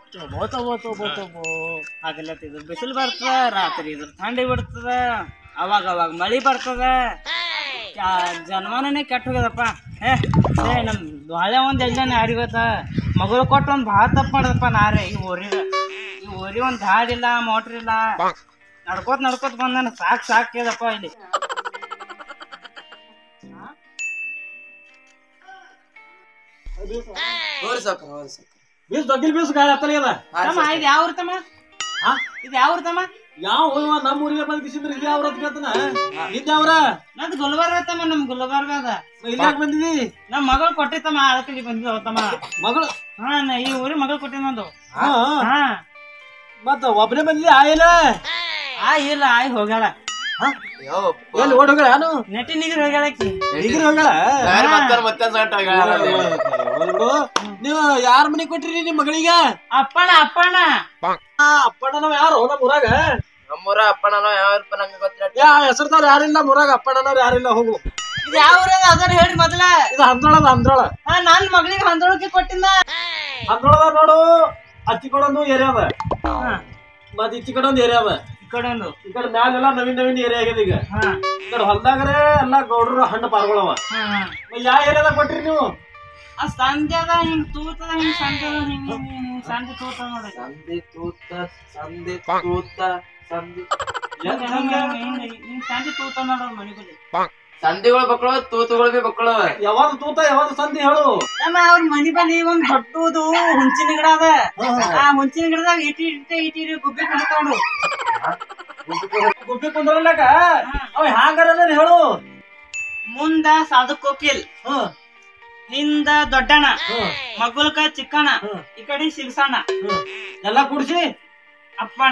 ತಗೋ ತಗೋ ತಗೋ ತಗೋ ಹಗಲತ್ತಿದ್ರು ಬಿಸಿಲು ಬರ್ತದ, ರಾತ್ರಿ ಇದ್ರ ಥಂಡಿ ಬಿಡ್ತದ, ಅವಾಗ ಅವಾಗ ಮಳಿ ಬರ್ತದ. ಜನ್ಮನೇ ಕೆಟ್ಟ ಹೋಗ್ಯದಪ್ಪ. ನಮ್ ಹಳೆ ಒಂದ್ ಎಣ್ಣೆ ಯಾರಿಗತ್ತ ಮಗಳು ಕೊಟ್ಟು ಒಂದ್ ಭಾಳ ತಪ್ಪು ಮಾಡದಪ್ಪ. ನಾರೇ ಈ ಊರಿ ಒಂದ್ ಹಾಡಿಲ್ಲ, ಮೋಟ್ರ್ ಇಲ್ಲ, ನಡ್ಕೋತ್ ಬಂದ ಸಾಕ್ಯದಪ್ಪ ಇಲ್ಲಿ. ನಮ್ಮ ಊರಿಗೆ ಬಂದಿಸಿದ್ರೆ ಯಾವ ಇದ್ಯಾವ್ರ ನಂದು ಗುಲ್ಬರ್ಗ ತಮ್ಮ. ನಮ್ ಗುಲ್ಬರ್ಗ ಅದ. ಇಲ್ಲಾಕ್ ಬಂದಿದಿ? ನಮ್ ಮಗಳು ಕೊಟ್ಟಿತ್ತಮ್ಮ, ಅದಕ್ಕೆ ಬಂದಿದ್ದಮ್ಮ ಮಗಳು. ಹಾ ಈ ಊರಿಗೆ ಮಗಳು ಕೊಟ್ಟಿ ನಂದು. ಮತ್ತ ಒಬ್ಬನೇ ಬಂದಿದ್ದಿ? ಆಯಿಲ್ಲ ಇಲ್ಲ ಆಯ್ ಹೋಗ್ಯಾಳ. ಎಲ್ಲಿ ಓಡ್ ಹೋಗ್ಯಾಳ? ನಾನು ನೆಟ್ಟಿ ನಿಗಿರ್ ಹೋಗ್ಯಾಳಕಿ. ನಿಗಿರ್ ಹೋಗ್ಯಾಳ? ನೀವು ಯಾರ ಮನೆ ಕೊಟ್ಟಿರಿ ನಿಮ್ ಮಗಳಿಗೆ? ಅಪ್ಪಣ್ಣ ಅಪ್ಪಣ್ಣ ಅಪ್ಪಣ್ಣ ನಾವ್ ಯಾರು ನಮ್ಮ ಊರಾಗ? ನಮ್ಮೂರ ಅಪ್ಪಣ್ಣ ಯಾವಪ್ಪ ನಂಗೆ ಗೊತ್ತಿಲ್ಲ. ಹೆಸರ್ದಾರ ಯಾರಿಲ್ಲ ಊರಾಗ, ಅಪ್ಪಣ್ಣನವ್ರು ಯಾರಿಲ್ಲ. ಹೋಗು. ಇದು ಯಾವ ಊರದ ಅದನ್ನ ಹೇಳ್ರಿ ಮೊದಲ. ಇದು ಹಂದ್ರೋಳದ. ಹಂದ್ರೋಳ. ನನ್ ಮಗಳಿಗೆ ಹಂದ್ರೋಳಕ್ಕೆ ಕೊಟ್ಟಿಂದ. ಹಂದ್ರೋಳದ ನೋಡು. ಅಚ್ಚಿ ಕಡೊಂದು ಏರಿಯಾ ಅದ, ಮತ್ ಇಚ್ಚಿ ಕಡೊಂದು ಏರಿಯಾ ಅದ. ಈ ಕಡೆ ಮ್ಯಾಲೆಲ್ಲ ನವೀನ್ ಏರಿಯಾ ಆಗ್ಯದ. ಈಗ ಈ ಕಡೆ ಹೊಲ್ದಾಗ್ರೆ ಎಲ್ಲಾ ಗೌಡ್ರ ಹಣ್ಣು ಪಾರ್ಗೊಳವ. ಯಾವ ಏರಿಯಾದಾಗ ಕೊಟ್ರಿ ನೀವು? ಸಂಜೆ ಅದ ಹಿಂಗ್ ತೂತದ, ಹಿಂಗ್ ಸಂಜೆ ಹಿಂಗ್ ಸಂಜೆ ತೂತ ನೋಡಿ. ಸಂಜೆ ತೂತ ನೋಡ ಮನಿ ಬಳಿ. ಸಂಧಿಗಳು ಬಕ್ಕಳು, ತೂತುಗಳು ಬಿ ಬಕ್ಕಳು. ಯಾವ್ದು ತೂತ ಯಾವ್ದು ಸಂಧಿ ಹೇಳು? ಅವ್ರ ಮನಿ ಬಳಿ ಒಂದ್ ದೊಡ್ಡದು ಹುಂಚಿನ ಗಿಡ ಅದ. ಆ ಹುಂಚಿನ ಗಿಡದಾಗ ಇಟಿ ಗುಬ್ಬಿ ಕುಂದ್ಕೊಂಡು ಗುಬ್ಬಿ ಕುಂದ್ರಲ್ಲಾಕ ಅವ ಹ್ಯಾಂಗಾರ ಹೇಳು. ಮುಂದ ಸಾಧು ಕೋಕಿಲ್, ಹಿಂದ ದೊಡ್ಡಣ್ಣ, ಮಗುಲ್ಕ ಚಿಕ್ಕಣ್ಣ, ಈ ಕಡೆ ಸಿರ್ಸಣ್ಣ, ಎಲ್ಲಾ ಕೂಡ್ಸಿ ಅಪ್ಪಣ್ಣ.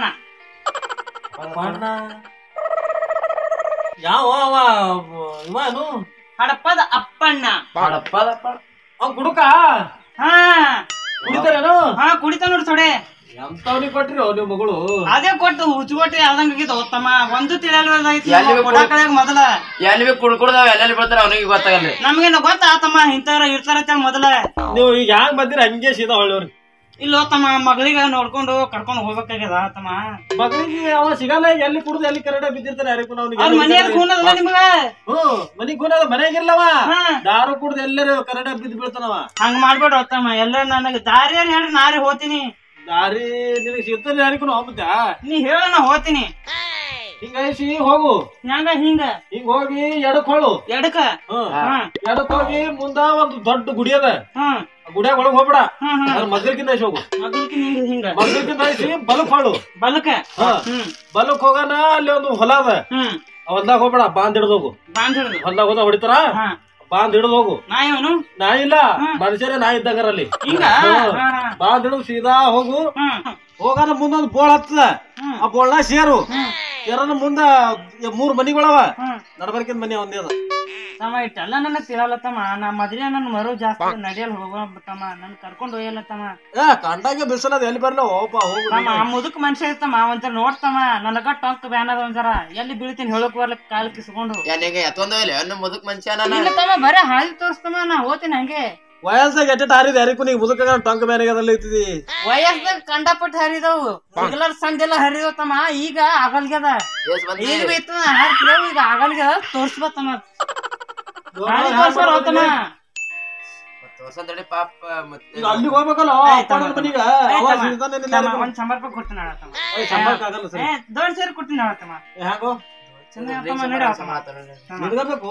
ಯಾವ ಇವನು ಹಡಪ್ಪದ ಅಪ್ಪಣ್ಣ. ಅವ್ ಕುಡುಕ ಹಾ ಕುಡಿತಾರೇನು? ಹಾ ಕುಡಿತ ನೋಡಿ ಥೋಡೆ. ಎಂತವ್ನಿಗೆ ಕೊಟ್ರಿ ನೀವು ಮಗಳು? ಅದೇ ಕೊಟ್ಟು ಹುಚ್ಚುಗೊಟ್ಟು ಯಾವ್ದಂಗ ಓದ್ತಮ್ಮ. ಒಂದು ತಿಳಿಯಲ್ವದಾಗಿತ್ತು ಮೊದಲ. ಎಲ್ಲಿ ಕುಡ್ದಾವ ಎಲ್ಲೆಲ್ಲಿ ಬರ್ತಾರ ಅವನಿಗೆ ಗೊತ್ತಾಗಲ್ಲ. ನಮ್ಗೇನು ಗೊತ್ತಾತಮ್ಮ ಇಂಥವ್ರ ಇರ್ತಾರ ಮೊದಲ. ನೀವು ಈಗ ಹ್ಯಾಂಗ್ ಬಂದಿರ ಹಂಗೆ ಸೀದಾ ಹೊಳ್ಳವ್ರಿ. ಇಲ್ಲ ತಮ್ಮ, ಮಗಳಿಗೆ ನೋಡ್ಕೊಂಡು ಕರ್ಕೊಂಡು ಹೋಗ್ಬೇಕಾಗ್ಯದ ತಮ್ಮ. ಮಗಳಿಗೆ ಅವ ಸಿಗಲ್ಲ. ಎಲ್ಲಿ ಕುಡ್ದು ಎಲ್ಲಿ ಕರೆಕ್ಟ್ ಬಿದ್ದಿರ್ತಾನೆ ಯಾರಿಗೂ. ಮನೆಯಾಗ ಕೂನದಲ್ಲ ನಿಮ್ಗ? ಮನಿಗ್ ಕೂನದ ಮನೆಯಾಗಿರ್ಲವ. ದಾರು ಕುಡ್ದು ಎಲ್ಲರೂ ಕರೆಕ್ಟ್ ಬಿದ್ದು ಬೀಳ್ತಾನವ. ಹಂಗ ಮಾಡ್ಬೇಡ ತಮ್ಮ. ಎಲ್ಲ ನನಗೆ ದಾರಿ ಹೇಳ್ರಿ, ನಾರೇ ಹೋಗ್ತೀನಿ. ದಾರಿ ನಿನಗೆ ಸಿಗ್ತಾನೆ ಯಾರಿಗೂ ಹೋಗ್ತಾ? ನೀ ಹೇಳ ನಾ ಹೋಗ್ತೀನಿ. ಹಿಂಗೈಸಿ ಹೋಗು. ಹೆಂಗ ಹಿಂಗ ಹಿಂಗ ಹೋಗಿ ಎಡಕ್ ಹೊಳು. ಎಡಕ ಎಡಕ್ ಹೋಗಿ ಮುಂದ ಒಂದು ದೊಡ್ಡ ಗುಡಿ ಅದ. ಗುಡಿಯಾಗ ಒಳಗ್ ಹೋಗ್ಬೇಡ. ಮಗ್ಗಲ್ಕಿಂದ ಹೋಗು. ಮಗ್ಗಲ್ಕಿಂದ ಬಲಕ್ ಹೊಳು. ಬಲಕ ಬಲಕ್ ಹೋಗನ ಅಲ್ಲಿ ಒಂದು ಹೊಲ ಅದ. ಹೊಲ್ದಾಗ ಹೋಗ್ಬೇಡ, ಬಾಂದ್ ಹಿಡ್ದು ಹೋಗು. ಹೊಲ್ದಾಗ ಹೋದ ಹೊಡಿತಾರ, ಬಾಂದ್ ಹಿಡಿದು ಹೋಗು. ನಾ ಇಲ್ಲ, ಮನುಷ್ಯರೇ ನಾ ಇದ್ದಂಗಾರ ಅಲ್ಲಿ. ಬಾಂದ್ ಹಿಡಿದು ಸೀದಾ ಹೋಗು. ಹೋಗಾನ ಮುಂದೊಂದು ಬೋಳ್ ಹತ್ತದ. ಆ ಬೋಳ್ನ ಸೇರು. ಸೇರನ ಮುಂದ 3 ಮನಿಗಳವ. ನಡಬರ್ಕಿಂದ ಮನಿ ಒಂದೇ ಅದ. ತಮ್ಮ ಇಟ್ಟೆಲ್ಲ ನನ್ನ ತಿಳಲತ್ತಮ್ಮ. ನಾ ಮೊದಲೇ ನನ್ ಮರು ಜಾಸ್ತಿ ನಡಿಯಲ್ ಹೋಗತ್ತಮ್ಮ. ನನ್ ಕರ್ಕೊಂಡ್ ಹೋಯಲ್ಲತ್ತಮ್ಮ. ಕಂಡಾಗೆ ಬಿಸಿಲದ ಎಲ್ಲಿ ಬರ್ಲ ಹೋಗಪ್ಪ ಹೋಗು. ಮುದುಕ್ ಮನುಷ್ಯ ಇರ್ತಮ್ಮ. ಒಂದ್ಸಲ ನೋಡ್ತಮ್ಮ, ನನಗ ಟೊಂಕ್ ಬ್ಯಾನ್ ಅದ. ಒಂದ್ಸರ ಎಲ್ಲಿ ಬೀಳ್ತೀನಿ ಹೇಳಕ್ ಬರ್ಲಿಕ್ ಕಾಲ್ ಕಿಸ್ಕೊಂಡು. ಮುದುಕ್ ಮನುಷ್ಯ ಬರೀ ಹಾದಿ ತೋರಿಸ್ತಮ್ಮ. ನಾ ಹೋಗ್ತೀನಿ ಹಂಗೆ. ವಯಸ್ಸಾಗ ಎಟ್ಟ ಹಾರಿದ ಯಾರಿಗೂ ನೀ ಮುದುಕ ಟೊಂಕ ಬ್ಯಾನಿಗದಲ್ಲಿ ಐತಿದಿ. ವಯಸ್ಸಾಗ ಕಂಡಪಟ್ಟು ಹರಿದವು. ಸಿಗ್ಲರ್ ಸಂಜೆಲ್ಲ ಹರಿದವ್ ತಮ್ಮ. ಈಗ ಆಗಲ್ಗ್ಯದ. ಈಗ ಬೇಯ್ತದ ಹಾರ್ತಿದೇವು. ಈಗ ಆಗಲ್ಗ್ಯದ. ತೋರ್ಸ್ಬತ್ತಮ್ಮ. ಅಲ್ಲಿ ಹೋಗ್ಬೇಕಲ್ಲ ಮನಿಗ. ಒಂದ್ ಸಂಬರ್ಪ ಕೊಡ್ತೀನಿ. ದೊಡ್ಡ ಸೇರಿ ಕೊಡ್ತೀನಿ. ಹ್ಯಾಂಗೋ ಬೇಕು.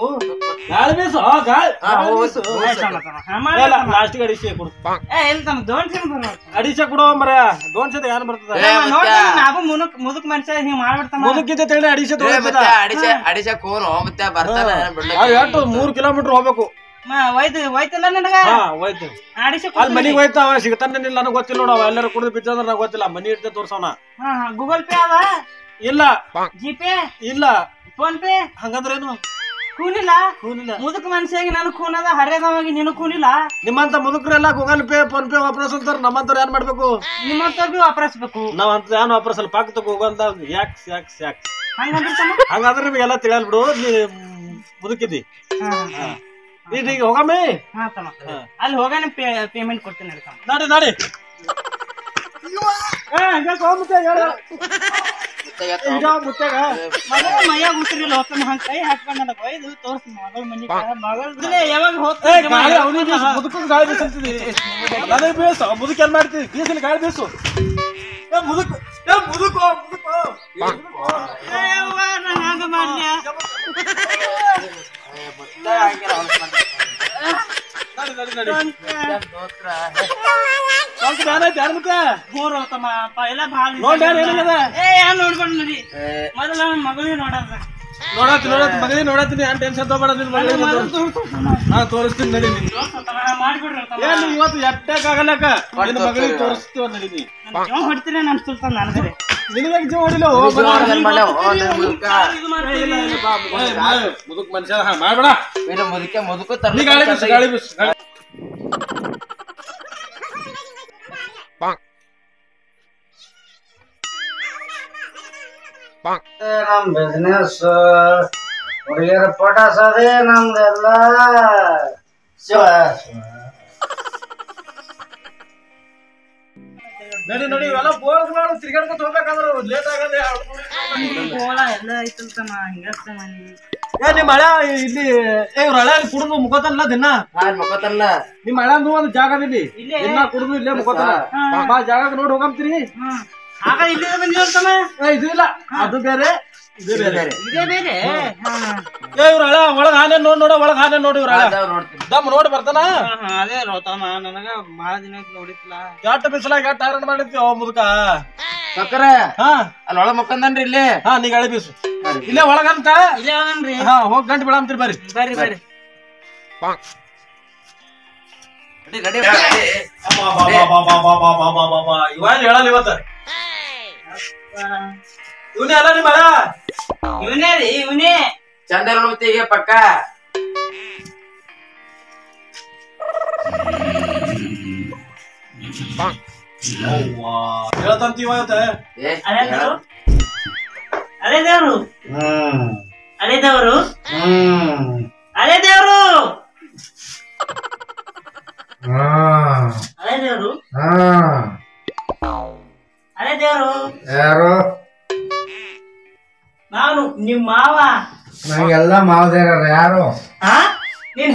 ಲಾಸ್ಟಿಗೆ ಅಡಿಸೆ ಕೊಡು. ಅಡಿಸೆ ಕೊಡುವ ಮರ. ದೋನ್ಸೆ ಯಾರು ಬರ್ತದ? ನಾವು ಮುದುಕ್ ಮನುಷ್ಯ ಹಿಂಗ್ ಮಾಡ್ಬಿಡ್ತಾನ. ಮುದುಕಿದ್ದೆ ತೇಳಿ ಅಡಿಸೆ ಅಡಿಸೆ ಕೋನು ಮತ್ತೆ ಬರ್ತಾನೆ. 3 ಕಿಲೋಮೀಟರ್ ಹೋಗ್ಬೇಕು. ಹೋಯ್ತಿಲ್ಲ ನನಗ. ಅಲ್ಲಿ ಮನಿಗ್ ಹೋಯ್ತಾವ ಸಿಗ್ತಾನಿಲ್ಲ. ನನಗ್ ಗೊತ್ತಿಲ್ಲ ನೋಡವ. ಎಲ್ಲರೂ ಕುಡಿದು ಬಿತ್ತಂದ್ರ ನನಗ್ ಗೊತ್ತಿಲ್ಲ. ಮನಿ ಇರ್ತೇ ತೋರ್ಸವನ. ಗೂಗಲ್ ಪೇ ಅದ? ಇಲ್ಲ. ಜಿಪೇ ಇಲ್ಲ. Phone pay? ಹಂಗಂದ್ರೇನು? ಕೂನಿಲ್ಲ. ಮುದುಕ್ ಮನುಷ್ಯಾಗಿ ನನ್ ಕೂನದ, ಹರಿಯದವಾಗಿ ನೀನು ಕೂನಿಲ್ಲ. ನಿಮ್ಮಂತ ಮುದುಕ್ರೆಲ್ಲ ಗೂಗಲ್ ಪೇ ಫೋನ್ ಪೇ ವಾಪಸ್ ಅಂತಾರ. ನಮ್ಮಂತವ್ರ ಏನ್ ಮಾಡ್ಬೇಕು? ನಿಮ್ಮಂತವ್ರ ಬಿ ವಾಪಸ್ಬೇಕು. ನಾವಂತ ಏನ್ ವಾಪಸ್ ಅಲ್ಲಿ ಪಾಕ್ ತಗೋ ಹೋಗಂತ. ಯಾಕ್ ಹಂಗಂದ್ರೆ ನಿಮಗೆಲ್ಲ ತಿಳಿಯಲ್ ಬಿಡು. ನೀ ಮುದುಕಿದ್ದಿ. ಈಗ ಹೋಗಮ್ಮೆ. ಅಲ್ಲಿ ಹೋಗಾನೆ ಪೇಮೆಂಟ್ ಕೊಡ್ತೀನಿ. ನಾಡಿ ಮೈಯಾಗ ಉಸಿರಿಲ್ಲ ಹೋಗ್ತಾನ ಹಂಗ ಕೈ ಹಾಕೊಂಡ ಬೈದು ತೋರ್ಸ್ ಮಗಳ ಮನಿ ಮಗಳ ಯಾವಾಗ ಹೋಗ್ತಾನೆ ಮುದುಕ ಗಾಳಿ ಬೀಸಂತಿದಿ ನನಗೆ ಬೀಸು ಮುದುಕ ಏನ್ ಮಾಡ್ತೀವಿ ಬೀಸಲಿ ಗಾಳಿ ಬೀಸು ಮುದುಕ ಮುದುಕ ಹಂಗ ಮಾಡ್ಲಿ ನೋಡ್ಕೊಂಡು ನಡಿ ಮೊದಲ ಮಗಳಿಗೆ ನೋಡತ್ತೀನಿ ಏನ್ ಟೆನ್ಷನ್ ತಗೋಬೇಡ ನಿನ್ ಮಗಳಿಗೆ ತೋರಿಸ್ತೀನಿ ನಡಿ ಏನ್ ಇವತ್ತು ಎಟ್ಟಕ್ಕಾಗಲ್ಲಕ್ಕ ನಿನ್ನ ಮಗಳಿಗೆ ತೋರಿಸ್ತೀವ ನಡಿ ಹೊಡ್ತೀನಿ ಅನ್ಸುತ್ತ ನನಗೆ ನಿನಗೆ ಜೀವ ಹೊಡಿಲ್ಲ ಮುದುಕ್ ಮನುಷ್ಯ ಮಾಡ್ಬೇಡ ಮುದುಕ ಗಾಳಿ ಬಿಸ್ ನಮ್ ಬಿಸ್ನೆಸ್ ಹುಡುಗಿಯರ ಪಟಾಸ್ ಅದೇ ನಮ್ದೆಲ್ಲ ನಡಿ ನಡಿ ಇವೆಲ್ಲ ಬೋರ್ಗಳು ತಿರ್ಗಾಡ್ಕೊತ ಹೋಗ್ಬೇಕಂದ್ರ ಲೇಟ್ ಆಗಲ್ಲ ಎಲ್ಲ ಐತಲ್ತಮ್ಮ ಹಿಂಗಷ್ಟ ಮನಿ ನಿಮ್ ಹಳೆ ಇಲ್ಲಿ ಇವ್ರ ಹಳೆ ಕುಡಿದು ಮುಖತಲ್ಲ ದಿನ ಮುಖತಲ್ಲ ನಿಮ್ ಹಳೆ ಒಂದು ಜಾಗದಲ್ಲಿ ದಿನ ಕುಡಿದು ಇಲ್ಲೇ ಮುಖತಲ್ಲ ಬಾ ಜಾಗಕ್ಕೆ ನೋಡಿ ಹೋಗಂತೀರಿ ಆಗ ಇಲ್ಲೇ ಬಂದಿರ್ತಮ್ಮ ಇದು ಇಲ್ಲ ಅದು ಬೇರೆ ಇದೇ ಬೇರೆ ಇವ್ರ ಹಳೆ ಒಳಗ್ ಆನೆ ನೋಡ ಒಳಗ್ ಆನೆ ನೋಡಿ ಇವ್ರ ಹಳೆ ದಮ್ ನೋಡಿ ಬರ್ತಾನ ಅದೇ ರೋತಮ್ಮ ನನಗ ಬಹಳ ದಿನ ನೋಡಿತ್ಲ ಕೆಟ್ಟ ಬಿಸಿಲಾಗ ಕೆಟ್ಟ ಹೈರಾಣ ಮಾಡಿರ್ತೀವಿ ಅವ ಮುದುಕ ಸಕ್ಕರ ಅಲ್ಲಿ ಒಳಗ್ ಮುಖಂದನ್ರಿ ಇಲ್ಲಿ ನೀ ಗಾಳಿ ಬೀಸು ಇಲ್ಲೇ ಒಳಗಂತ ಇಲ್ಲೇ ಹೋಗನ್ರಿ ಹೋಗ್ ಗಂಟೆ ಬಿಡಂತೀರಿ ಬರ್ರಿ ಬರ್ರಿ ಇವಾಗ ಹೇಳಲ್ಲ ಇವತ್ತ ಇವನೇ ಅಲ್ಲ ನಿಮ್ಮ ಹಳೆ ಇವನೇ ರೀ ಇವನೇ ಚಂದ ನೋಡ್ತೀಗ ಪಕ್ಕ ಹೇಳ್ತಂತೀವ ಅರೆ ದೇವ್ರು ಅರೆ ದೇವ್ರು ಅರೆ ದೇವ್ರು ಅರೆ ದೇವ್ರು ಅರೆ ದೇವ್ರು ಯಾರು ನಾನು ನಿಮ್ ಮಾವ ನಂಗೆಲ್ಲ ಮಾವದೇರ ಯಾರು ನೀನ್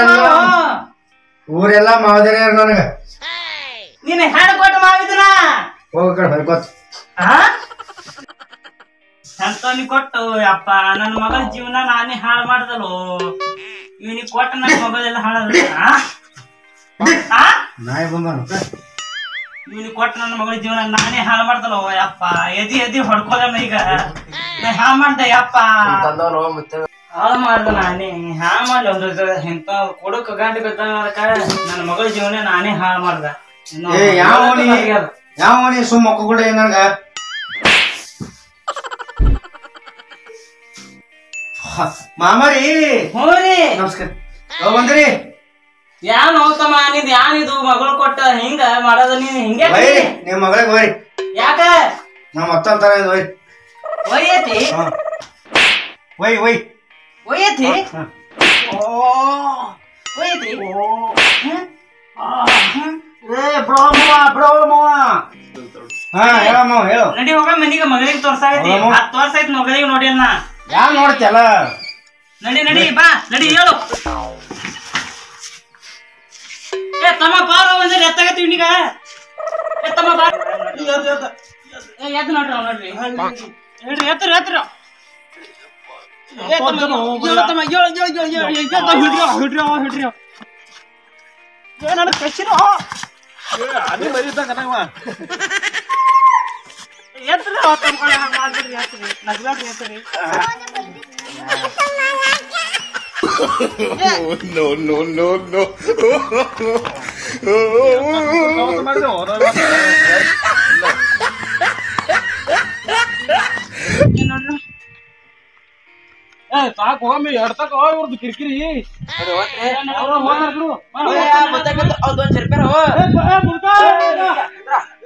ಊರೆಲ್ಲ ಮಾವದೇರ ನನಗ ನೀನ್ ಹೆಣ ಕೊಟ್ಟು ಮಾವಿದನ ಹೋಗ ಗೊತ್ತು ಅಂತವನಿ ಕೊಟ್ಟು ಅಪ್ಪ ನನ್ನ ಮಗಳ ಜೀವನ ನಾನೇ ಹಾಳು ಮಾಡ್ದಲು ಇವನಿಗೆ ಕೊಟ್ಟ ನನ್ನ ಮಗಳೆಲ್ಲ ಹಾಳದ ನಾಯಿ ಬಂದ ಇವನಿಗೆ ಕೊಟ್ಟ ನನ್ನ ಮಗಳ ಜೀವನ ನಾನೇ ಹಾಳು ಮಾಡ್ದಲು ಯಪ್ಪ ಎದಿ ಹೊಡ್ಕೊಳ ಈಗ ನಾ ಹಾಳು ಮಾಡ್ದೆ ಯಪ್ಪ ಹಾಳು ಮಾಡ್ದ ನಾನೇ ಹಾಳು ಮಾಡ್ಲಿ ಅವ್ರ ಎಂತ ಕೊಡಕ್ ಗಂಟೆ ಗೊತ್ತ ನನ್ನ ಮಗಳ ಜೀವನ ನಾನೇ ಹಾಳು ಮಾಡ್ದ ಯಾವ ಸುಮ್ಮ ಮಕ್ಕಳು ನನಗ ಮಾಮಾರಿ ಹ್ಞೂ ರೀ ನಮಸ್ಕಾರ ಬಂದ್ರಿ ಯಾನ್ ಹೋಗ್ತಮ್ಮ ನಿಂದ ಯಾನಿದು ಮಗಳು ಕೊಟ್ಟ ಹಿಂಗ ಮಾಡೋದ ನೀನ್ ಹಿಂಗೆ ನಿಮ್ ಮಗಳಿಗೆ ಹೋಯ್ರಿ ಯಾಕ ನಮ್ ಮತ್ತೊಂದ್ ತರ ಹೋಯ್ರಿ ಒಯ್ಯತಿ ಒಯ್ಯತಿ ಒಯ್ಯತಿ ಹೇಳು ನಡಿ ಹೋಗ ಮನಿಗೆ ಮಗಳಿಗೆ ತೋರ್ಸಾಯ್ತಿ ತೋರ್ಸಾಯ್ತಿ ಮಗಳಿಗೆ ನೋಡಿ ಅನ್ನ ಯಾರು ನೋಡ್ತಿಯಲ್ಲ ನಡಿ ಬಾ ನಡಿ ಹೇಳು ಏ ತಮ್ಮ ಬಾರ ಒಂದ್ರೆ ಎತ್ತಾಗತ್ತಿ ಇವನಿಗ ಏ ತಮ್ಮ ಬಾ ಎದ್ದು ನೋಡ್ರಿ ಹೇಳ್ರಿ ಎತ್ತರ ಏನಾದ್ರು ಕಸಿರೋ ಅದೇ ಬರೀತಾಗ ಎತ್ತರ ತಮ್ಕೊಳ್ಳಿ ಹಂಗ ಮಾಡ್ಬಿಡ್ರಿ ಎತ್ತರಿ ನಗ್ಲಾಡ್ರಿ ಎತ್ತರಿ No. ಸಾಕು ಹೋಗಮ್ಮಿ ಎಡ್ತಕ್ಕ ಇವ್ರದ್ದು ಕಿರಿಕಿರಿ $1 ರೂಪಾಯಿ